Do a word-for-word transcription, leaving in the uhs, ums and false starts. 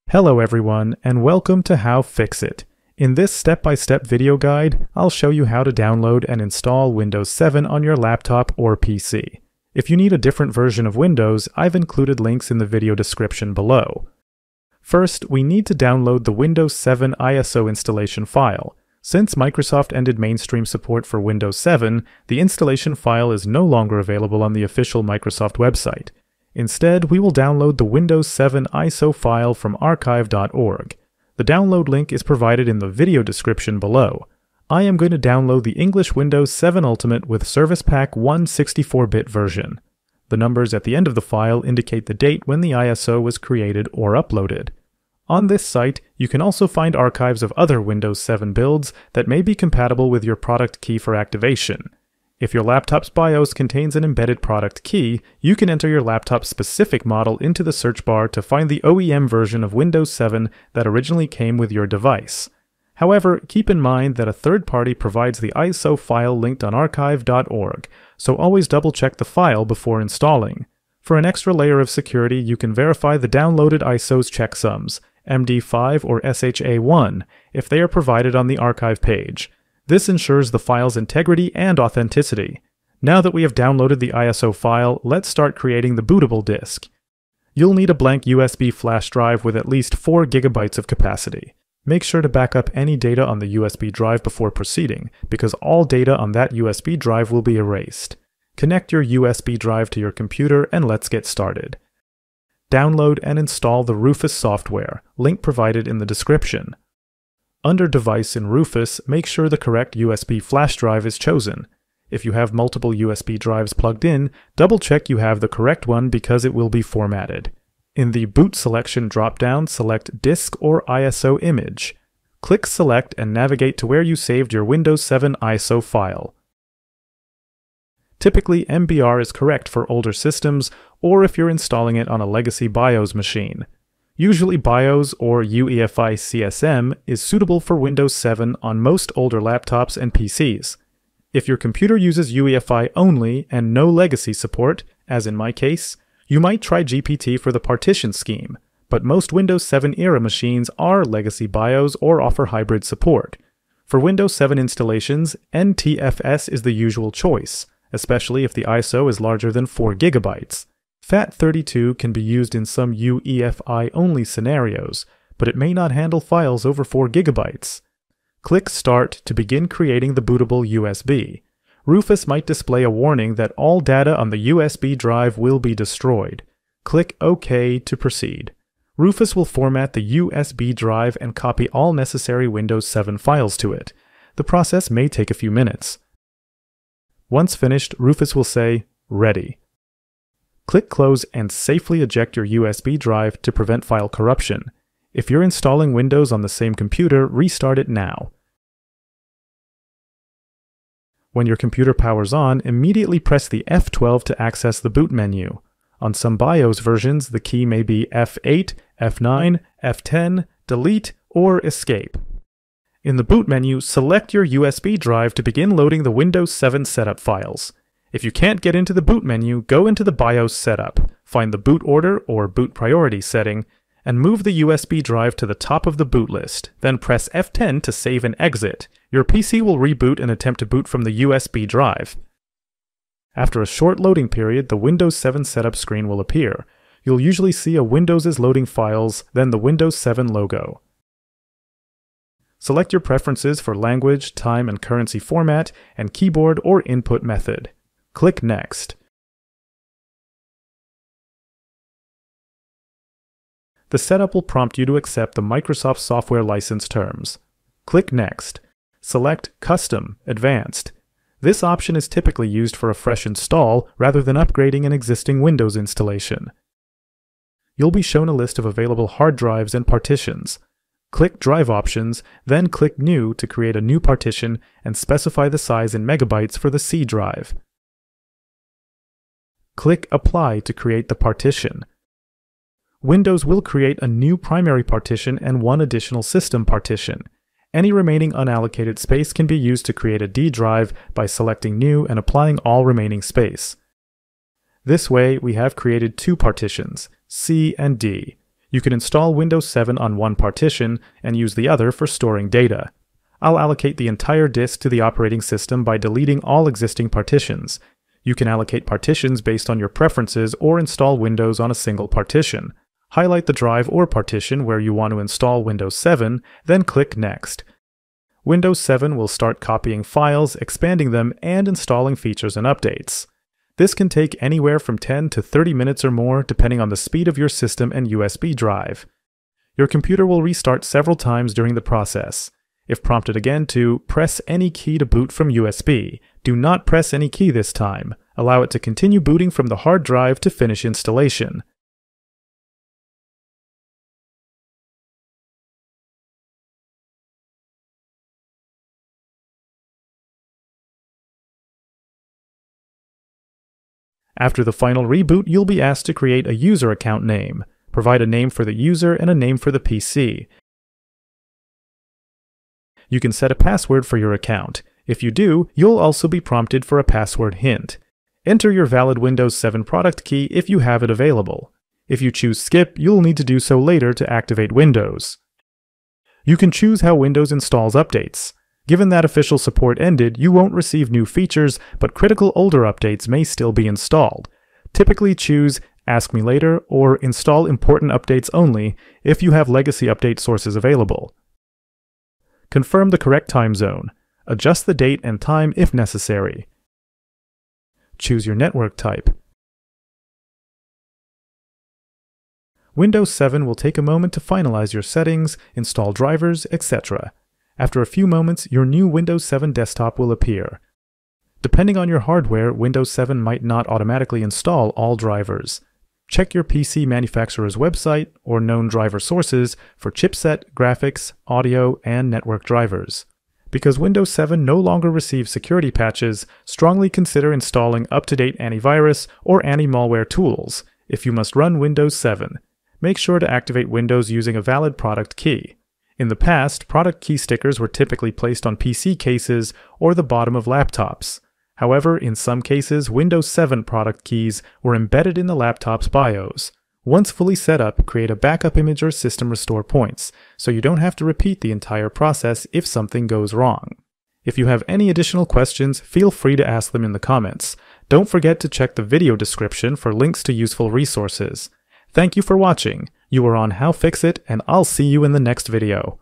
Hello everyone, and welcome to How-FixIT. In this step-by-step video guide, I'll show you how to download and install Windows seven on your laptop or P C. If you need a different version of Windows, I've included links in the video description below. First, we need to download the Windows seven I S O installation file. Since Microsoft ended mainstream support for Windows seven, the installation file is no longer available on the official Microsoft website. Instead, we will download the Windows seven I S O file from archive dot org. The download link is provided in the video description below. I am going to download the English Windows seven Ultimate with Service Pack one sixty-four bit version. The numbers at the end of the file indicate the date when the I S O was created or uploaded. On this site, you can also find archives of other Windows seven builds that may be compatible with your product key for activation. If your laptop's BIOS contains an embedded product key, you can enter your laptop's specific model into the search bar to find the O E M version of Windows seven that originally came with your device. However, keep in mind that a third party provides the I S O file linked on archive dot org, so always double-check the file before installing. For an extra layer of security, you can verify the downloaded I S O's checksums, M D five or S H A one, if they are provided on the archive page. This ensures the file's integrity and authenticity. Now that we have downloaded the I S O file, let's start creating the bootable disk. You'll need a blank U S B flash drive with at least four gigabytes of capacity. Make sure to back up any data on the U S B drive before proceeding, because all data on that U S B drive will be erased. Connect your U S B drive to your computer and let's get started. Download and install the Rufus software, link provided in the description. Under Device in Rufus, make sure the correct U S B flash drive is chosen. If you have multiple U S B drives plugged in, double-check you have the correct one because it will be formatted. In the Boot Selection drop-down, select Disk or I S O Image. Click Select and navigate to where you saved your Windows seven I S O file. Typically, M B R is correct for older systems, or if you're installing it on a legacy BIOS machine. Usually BIOS or U E F I C S M is suitable for Windows seven on most older laptops and P Cs. If your computer uses U E F I only and no legacy support, as in my case, you might try G P T for the Partition scheme, but most Windows seven era machines are legacy BIOS or offer hybrid support. For Windows seven installations, N T F S is the usual choice, especially if the I S O is larger than four gigabytes. F A T thirty-two can be used in some U E F I-only scenarios, but it may not handle files over four gigabytes. Click Start to begin creating the bootable U S B. Rufus might display a warning that all data on the U S B drive will be destroyed. Click OK to proceed. Rufus will format the U S B drive and copy all necessary Windows seven files to it. The process may take a few minutes. Once finished, Rufus will say, Ready. Click Close and safely eject your U S B drive to prevent file corruption. If you're installing Windows on the same computer, restart it now. When your computer powers on, immediately press the F twelve to access the boot menu. On some BIOS versions, the key may be F eight, F nine, F ten, Delete, or Escape. In the boot menu, select your U S B drive to begin loading the Windows seven setup files. If you can't get into the boot menu, go into the BIOS setup, find the boot order or boot priority setting, and move the U S B drive to the top of the boot list. Then press F ten to save and exit. Your P C will reboot and attempt to boot from the U S B drive. After a short loading period, the Windows seven setup screen will appear. You'll usually see a Windows is loading files, then the Windows seven logo. Select your preferences for language, time and currency format, and keyboard or input method. Click Next. The setup will prompt you to accept the Microsoft software license terms. Click Next. Select Custom, Advanced. This option is typically used for a fresh install rather than upgrading an existing Windows installation. You'll be shown a list of available hard drives and partitions. Click Drive Options, then click New to create a new partition and specify the size in megabytes for the C drive. Click Apply to create the partition. Windows will create a new primary partition and one additional system partition. Any remaining unallocated space can be used to create a D drive by selecting New and applying all remaining space. This way, we have created two partitions, C and D. You can install Windows seven on one partition and use the other for storing data. I'll allocate the entire disk to the operating system by deleting all existing partitions. You can allocate partitions based on your preferences or install Windows on a single partition. Highlight the drive or partition where you want to install Windows seven, then click Next. Windows seven will start copying files, expanding them, and installing features and updates. This can take anywhere from ten to thirty minutes or more depending on the speed of your system and U S B drive. Your computer will restart several times during the process. If prompted again to press any key to boot from U S B, do not press any key this time. Allow it to continue booting from the hard drive to finish installation. After the final reboot, you'll be asked to create a user account name. Provide a name for the user and a name for the P C. You can set a password for your account. If you do, you'll also be prompted for a password hint. Enter your valid Windows seven product key if you have it available. If you choose Skip, you'll need to do so later to activate Windows. You can choose how Windows installs updates. Given that official support ended, you won't receive new features, but critical older updates may still be installed. Typically choose Ask Me Later or Install Important Updates Only if you have legacy update sources available. Confirm the correct time zone. Adjust the date and time if necessary. Choose your network type. Windows seven will take a moment to finalize your settings, install drivers, et cetera. After a few moments, your new Windows seven desktop will appear. Depending on your hardware, Windows seven might not automatically install all drivers. Check your P C manufacturer's website or known driver sources for chipset, graphics, audio, and network drivers. Because Windows seven no longer receives security patches, strongly consider installing up-to-date antivirus or anti-malware tools if you must run Windows seven. Make sure to activate Windows using a valid product key. In the past, product key stickers were typically placed on P C cases or the bottom of laptops. However, in some cases, Windows seven product keys were embedded in the laptop's BIOS. Once fully set up, create a backup image or system restore points, so you don't have to repeat the entire process if something goes wrong. If you have any additional questions, feel free to ask them in the comments. Don't forget to check the video description for links to useful resources. Thank you for watching. You are on How-FixIT, and I'll see you in the next video.